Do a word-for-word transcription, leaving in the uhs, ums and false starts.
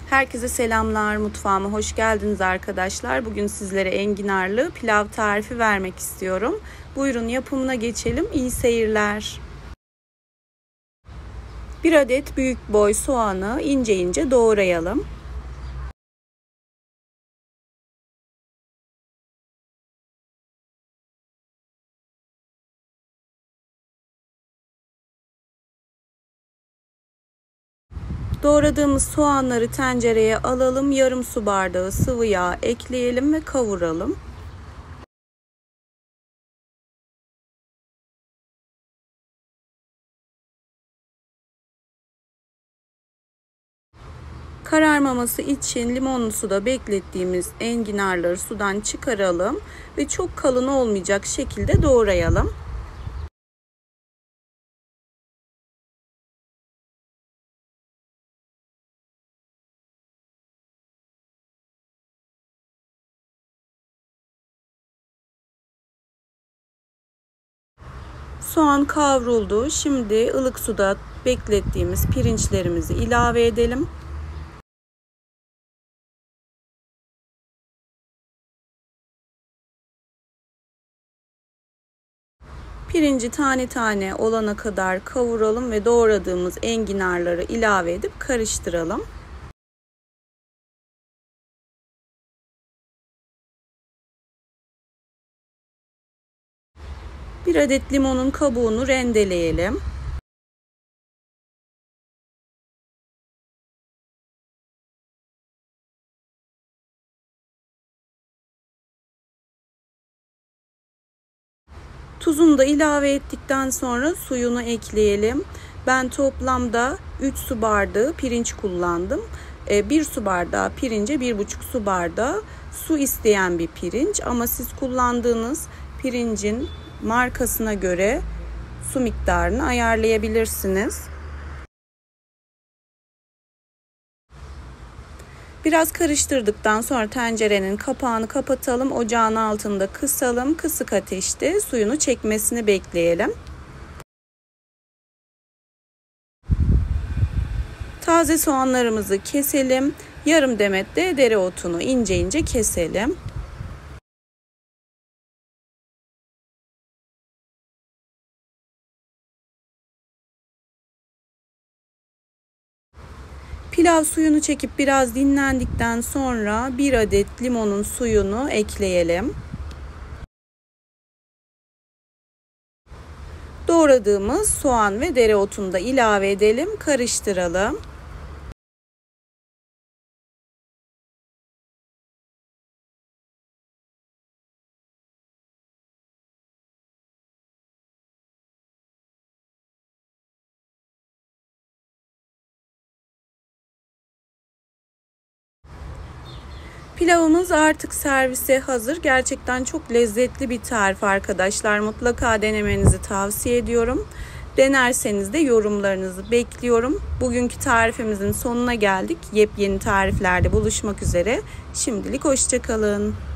Herkese selamlar, mutfağıma hoş geldiniz arkadaşlar. Bugün sizlere enginarlı pilav tarifi vermek istiyorum. Buyurun yapımına geçelim. İyi seyirler. Bir adet büyük boy soğanı ince ince doğrayalım. Doğradığımız soğanları tencereye alalım. Yarım su bardağı sıvı yağ ekleyelim ve kavuralım. Kararmaması için limonlu suda beklettiğimiz enginarları sudan çıkaralım ve çok kalın olmayacak şekilde doğrayalım. Soğan kavruldu. Şimdi ılık suda beklettiğimiz pirinçlerimizi ilave edelim. Pirinci tane tane olana kadar kavuralım ve doğradığımız enginarları ilave edip karıştıralım. Bir adet limonun kabuğunu rendeleyelim. Tuzunu da ilave ettikten sonra suyunu ekleyelim. Ben toplamda üç su bardağı pirinç kullandım. bir su bardağı pirince bir buçuk su bardağı su isteyen bir pirinç. Ama siz kullandığınız pirincin markasına göre su miktarını ayarlayabilirsiniz. Biraz karıştırdıktan sonra tencerenin kapağını kapatalım. Ocağın altında kısalım. Kısık ateşte suyunu çekmesini bekleyelim. Taze soğanlarımızı keselim. Yarım demet de dereotunu ince ince keselim. Pilav suyunu çekip biraz dinlendikten sonra bir adet limonun suyunu ekleyelim. Doğradığımız soğan ve dereotunu da ilave edelim, karıştıralım. Pilavımız artık servise hazır. Gerçekten çok lezzetli bir tarif arkadaşlar. Mutlaka denemenizi tavsiye ediyorum. Denerseniz de yorumlarınızı bekliyorum. Bugünkü tarifimizin sonuna geldik. Yepyeni tariflerde buluşmak üzere. Şimdilik hoşça kalın.